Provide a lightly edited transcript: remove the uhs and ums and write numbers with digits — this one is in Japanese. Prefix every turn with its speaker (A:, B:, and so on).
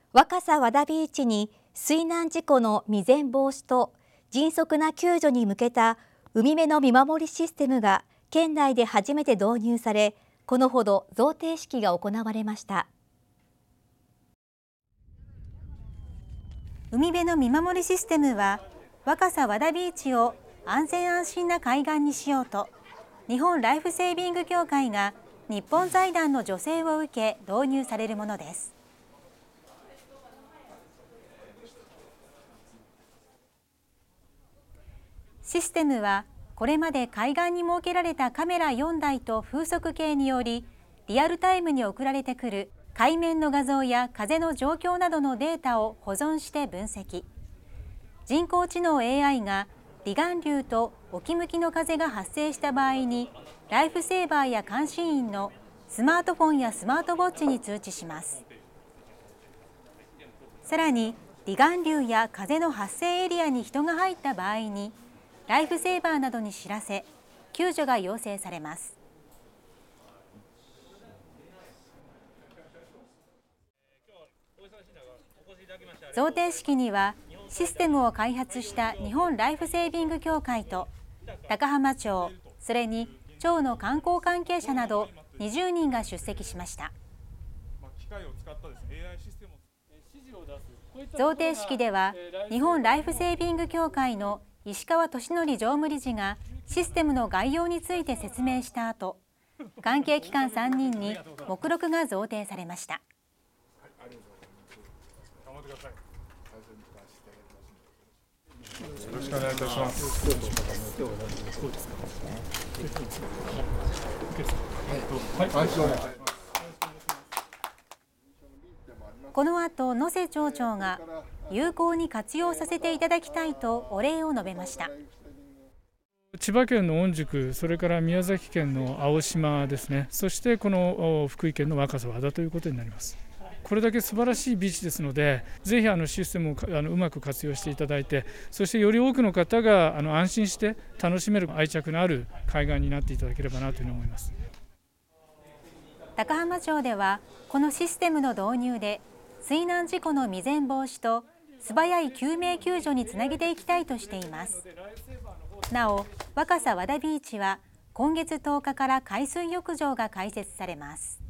A: 若狭和田ビーチに水難事故の未然防止と迅速な救助に向けた海辺の見守りシステムが県内で初めて導入され、このほど贈呈式が行われました。
B: 海辺の見守りシステムは、若狭和田ビーチを安全安心な海岸にしようと、日本ライフセービング協会が日本財団の助成を受け導入されるものです。システムはこれまで海岸に設けられたカメラ4台と風速計によりリアルタイムに送られてくる海面の画像や風の状況などのデータを保存して分析。人工知能 AI が離岸流と沖向きの風が発生した場合にライフセーバーや監視員のスマートフォンやスマートウォッチに通知します。さらに離岸流や風の発生エリアに人が入った場合にライフセーバーなどに知らせ、救助が要請されます。贈呈式には、システムを開発した日本ライフセービング協会と高浜町、それに町の観光関係者など20人が出席しました。贈呈式では、日本ライフセービング協会の石川俊則常務理事がシステムの概要について説明した後、関係機関3人に目録が贈呈されました。よ
C: ろしくお願いいたします。
B: この後、野瀬町長が有効に活用させていただきたいとお礼を述べました。
D: 千葉県の御宿、それから宮崎県の青島ですね、そしてこの福井県の若狭和田ということになります。これだけ素晴らしいビーチですので、ぜひシステムをうまく活用していただいて、そしてより多くの方が安心して楽しめる愛着のある海岸になっていただければなというふうに思います。
B: 高浜町ではこのシステムの導入で水難事故の未然防止と素早い救命救助につなげていきたいとしています。なお、若狭和田ビーチは今月10日から海水浴場が開設されます。